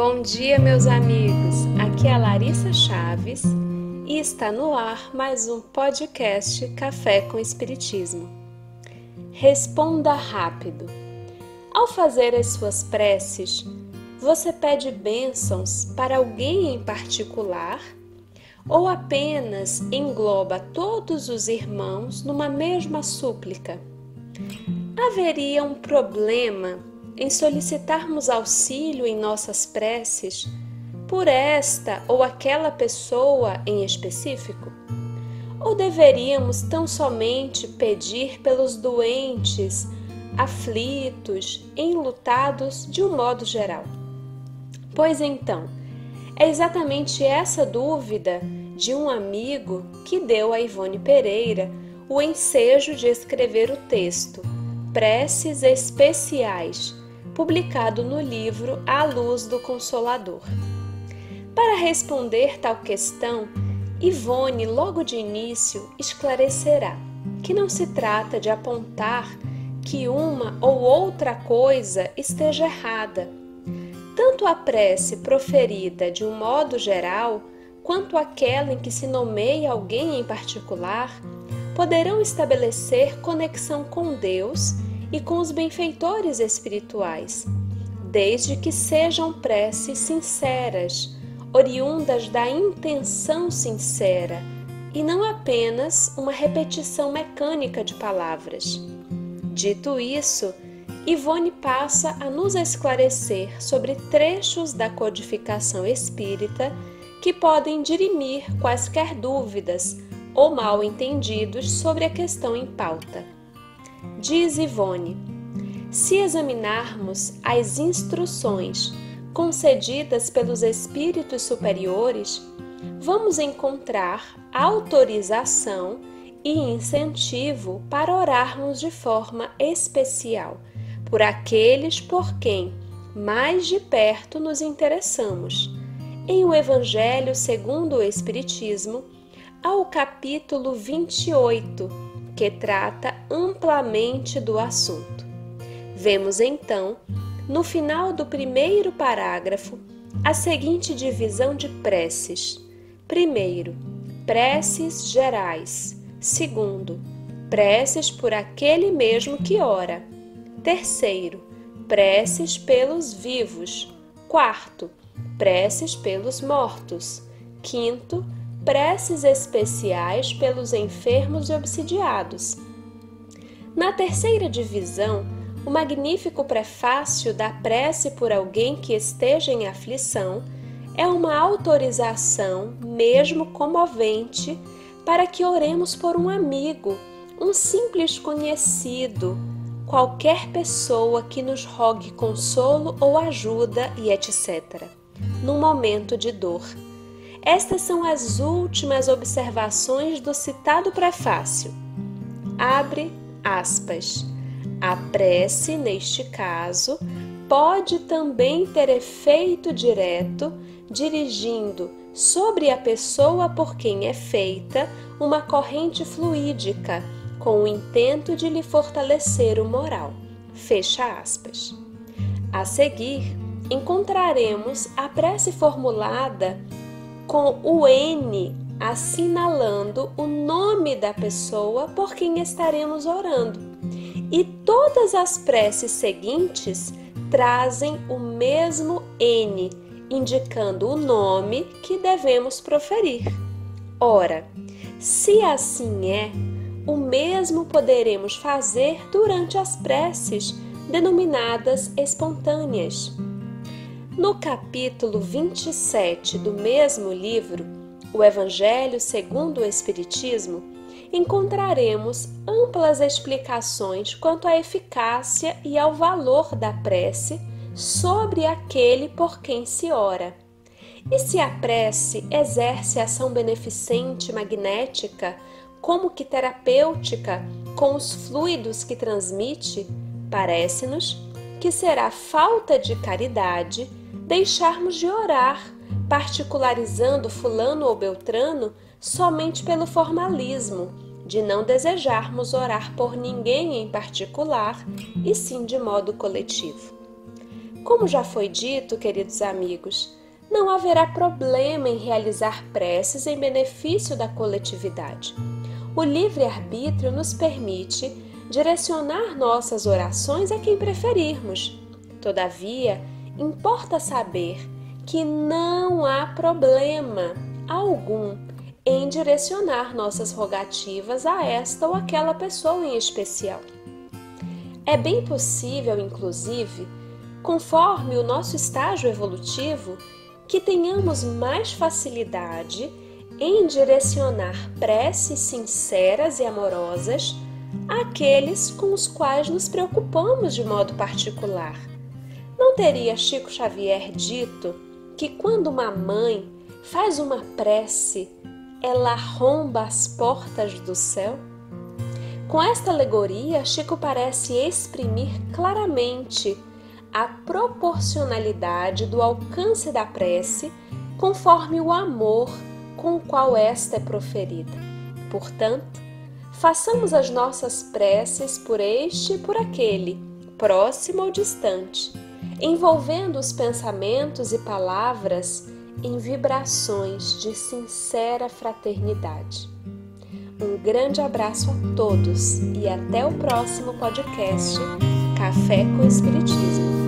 Bom dia, meus amigos! Aqui é a Larissa Chaves e está no ar mais um podcast Café com Espiritismo. Responda rápido. Ao fazer as suas preces, você pede bênçãos para alguém em particular ou apenas engloba todos os irmãos numa mesma súplica? Haveria um problema em solicitarmos auxílio em nossas preces por esta ou aquela pessoa em específico? Ou deveríamos tão somente pedir pelos doentes, aflitos, enlutados de um modo geral? Pois então, é exatamente essa dúvida de um amigo que deu a Ivone Pereira o ensejo de escrever o texto Preces Especiais, publicado no livro À Luz do Consolador. Para responder tal questão, Ivone, logo de início, esclarecerá que não se trata de apontar que uma ou outra coisa esteja errada. Tanto a prece proferida de um modo geral, quanto aquela em que se nomeia alguém em particular, poderão estabelecer conexão com Deus e com os benfeitores espirituais, desde que sejam preces sinceras, oriundas da intenção sincera, e não apenas uma repetição mecânica de palavras. Dito isso, Ivone passa a nos esclarecer sobre trechos da codificação espírita que podem dirimir quaisquer dúvidas ou mal-entendidos sobre a questão em pauta. Diz Ivone: se examinarmos as instruções concedidas pelos espíritos superiores, vamos encontrar autorização e incentivo para orarmos de forma especial por aqueles por quem mais de perto nos interessamos. Em O Evangelho segundo o Espiritismo, ao capítulo 28, que trata amplamente do assunto. Vemos então, no final do primeiro parágrafo, a seguinte divisão de preces. Primeiro, preces gerais. Segundo, preces por aquele mesmo que ora. Terceiro, preces pelos vivos. Quarto, preces pelos mortos. Quinto, preces especiais pelos enfermos e obsidiados. Na terceira divisão, o magnífico prefácio da prece por alguém que esteja em aflição é uma autorização, mesmo comovente, para que oremos por um amigo, um simples conhecido, qualquer pessoa que nos rogue consolo ou ajuda e etc., num momento de dor. Estas são as últimas observações do citado prefácio. Abre aspas. A prece, neste caso, pode também ter efeito direto, dirigindo sobre a pessoa por quem é feita uma corrente fluídica, com o intento de lhe fortalecer o moral. Fecha aspas. A seguir, encontraremos a prece formulada com o N assinalando o nome da pessoa por quem estaremos orando. E todas as preces seguintes trazem o mesmo N, indicando o nome que devemos proferir. Ora, se assim é, o mesmo poderemos fazer durante as preces denominadas espontâneas. No capítulo 27 do mesmo livro, O Evangelho segundo o Espiritismo, encontraremos amplas explicações quanto à eficácia e ao valor da prece sobre aquele por quem se ora. E se a prece exerce ação beneficente magnética, como que terapêutica, com os fluidos que transmite, parece-nos que será falta de caridade deixarmos de orar, particularizando fulano ou beltrano somente pelo formalismo, de não desejarmos orar por ninguém em particular, e sim de modo coletivo. Como já foi dito, queridos amigos, não haverá problema em realizar preces em benefício da coletividade. O livre-arbítrio nos permite direcionar nossas orações a quem preferirmos. Todavia, importa saber que não há problema algum em direcionar nossas rogativas a esta ou aquela pessoa em especial. É bem possível, inclusive, conforme o nosso estágio evolutivo, que tenhamos mais facilidade em direcionar preces sinceras e amorosas àqueles com os quais nos preocupamos de modo particular. Não teria Chico Xavier dito que quando uma mãe faz uma prece, ela arromba as portas do céu? Com esta alegoria, Chico parece exprimir claramente a proporcionalidade do alcance da prece conforme o amor com o qual esta é proferida. Portanto, façamos as nossas preces por este e por aquele, próximo ou distante, envolvendo os pensamentos e palavras em vibrações de sincera fraternidade. Um grande abraço a todos e até o próximo podcast Café com Espiritismo.